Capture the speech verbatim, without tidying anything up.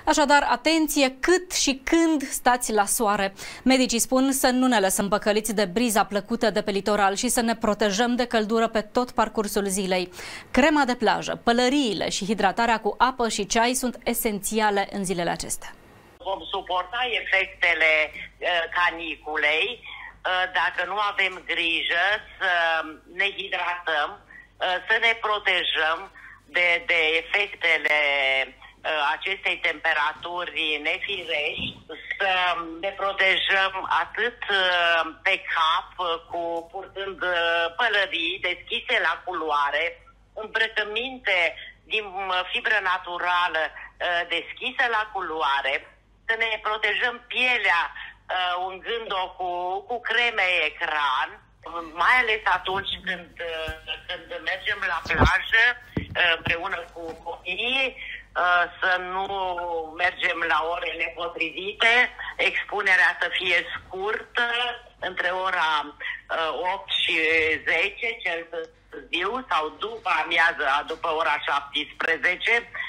Așadar, atenție cât și când stați la soare. Medicii spun să nu ne lăsăm păcăliți de briza plăcută de pe litoral și să ne protejăm de căldură pe tot parcursul zilei. Crema de plajă, pălăriile și hidratarea cu apă și ceai sunt esențiale în zilele acestea. Vom suporta efectele uh, caniculei uh, dacă nu avem grijă să ne hidratăm, uh, să ne protejăm de, de efectele uh, acestei temperaturi nefirești, să ne protejăm atât uh, pe cap, uh, cu purtând uh, pălării deschise la culoare, îmbrăcăminte din uh, fibră naturală uh, deschisă la culoare, să ne protejăm pielea uh, ungând-o cu, cu creme ecran, mai ales atunci când, uh, când mergem la plajă uh, împreună cu copiii, uh, să nu mergem la ore nepotrivite, expunerea să fie scurtă, între ora uh, opt și zece, cel târziu, sau după amiază, după ora șaptesprezece,